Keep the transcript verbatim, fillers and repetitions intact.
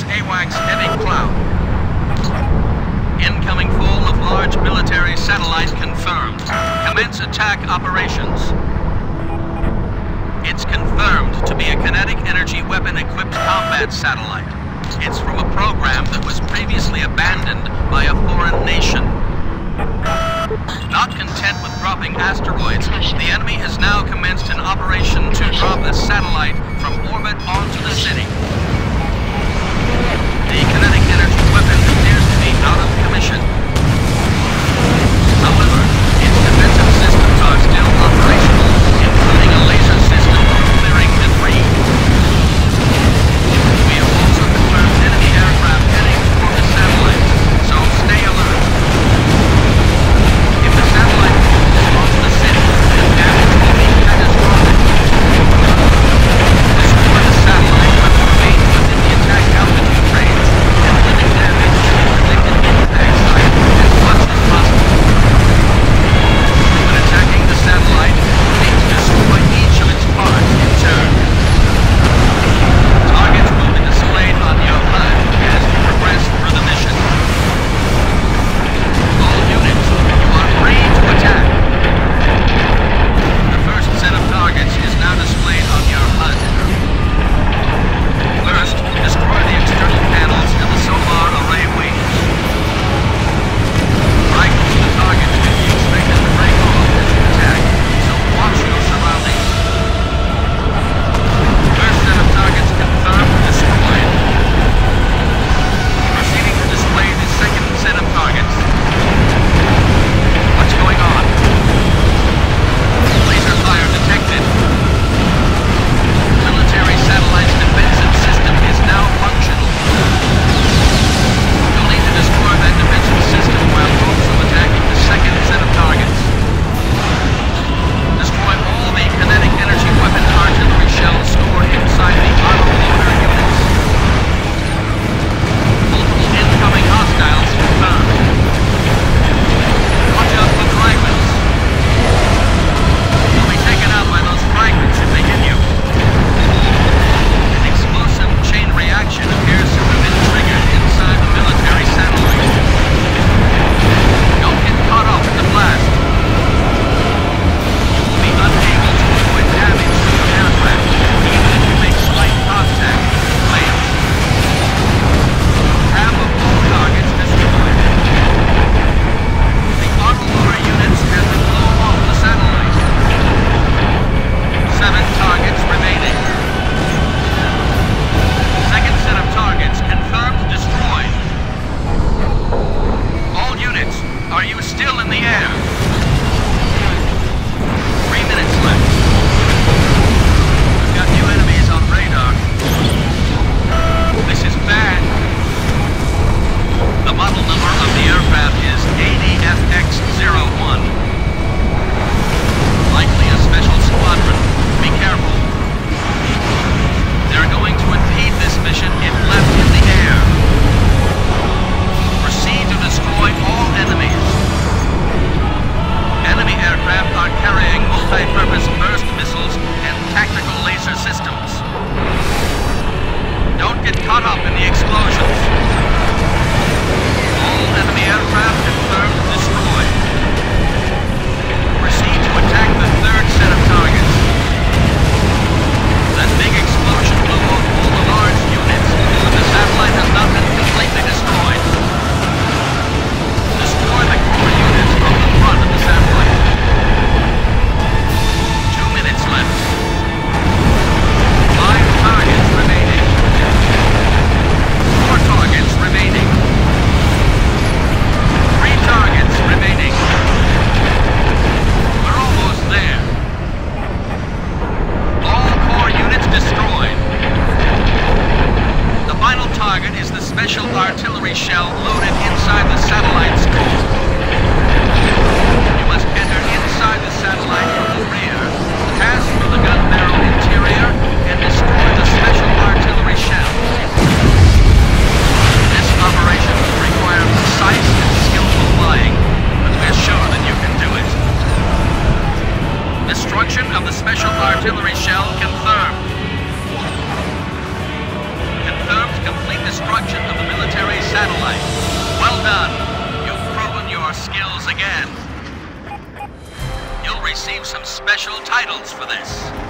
AWACS heavy cloud. Incoming fall of large military satellite confirmed. Commence attack operations. It's confirmed to be a kinetic energy weapon-equipped combat satellite. It's from a program that was previously abandoned by a foreign nation. Not content with dropping asteroids, the enemy has now commenced an operation to drop a satellite from orbit onto the city. The kinetic energy weapon appears to be out of commission. However, its defensive systems are still operational, including a laser system for clearing debris. We have also confirmed enemy aircraft heading toward the satellites, so stay alert. If the satellite falls onto the city, the damage will be catastrophic. Destroy the satellite when it remains within the attack altitude range, and limit damage to the predicted impact site as much as possible. When attacking the satellite, you need to destroy each of its parts in turn. Targets will be displayed on your H U D as you progress through the mission. All units, you are free to attack. The first set of targets is now displayed on your H U D. First, destroy the external panels and the solar array wings. Fragments of the target will be expected to break off as you attack, so watch your surroundings. First set of targets confirmed destroyed. Proceeding to display the second set of targets. What's going on? Laser fire detected. Military satellite's defensive system is now functional. You'll need to destroy that defensive system while also attacking the second set of targets. Destroy all the kinetic energy weapon artillery shells stored inside the autoloader units. Multiple incoming hostiles confirmed. Watch out for fragments. You'll be taken out by those fragments if they hit you. An explosive chain reaction appears to have been triggered inside the military satellite. Don't get caught up in the blast. You will be unable to avoid damage to your aircraft, even if you make slight contact with the flames. Half of all targets destroyed. The autoloader units have been blown off the satellite. Seven targets remaining. Second set of targets confirmed destroyed. All units, are you still in the air? Three minutes left. We've got new enemies on radar. This is bad. The model number of the aircraft is A D F X zero one. Likely a special squadron. Be careful. They're going to impede this mission if left in the air. Proceed to destroy all enemies. Enemy aircraft are carrying multi-purpose burst missiles and tactical laser systems. Don't get caught up in the explosions. All enemy aircraft confirmed destroyed. Proceed to attack the third set of targets. That big explosion blew off all the large units, but the satellite has not been completely destroyed. Destroy the core units from the front of the satellite. Two minutes left. Five targets remaining. Four targets remaining. Three targets remaining. We're almost there. All core units destroyed. The final target is the special artillery shell loaded inside the satellite's core. You must enter inside the satellite from the rear, pass through the gun barrel interior, and destroy the special artillery shell. This operation will require precise and skillful flying, but we're sure that you can do it. Destruction of the special artillery shell confirmed. confirmed complete destruction of the military satellite. Well done. You've proven your skills again. You'll receive some special titles for this.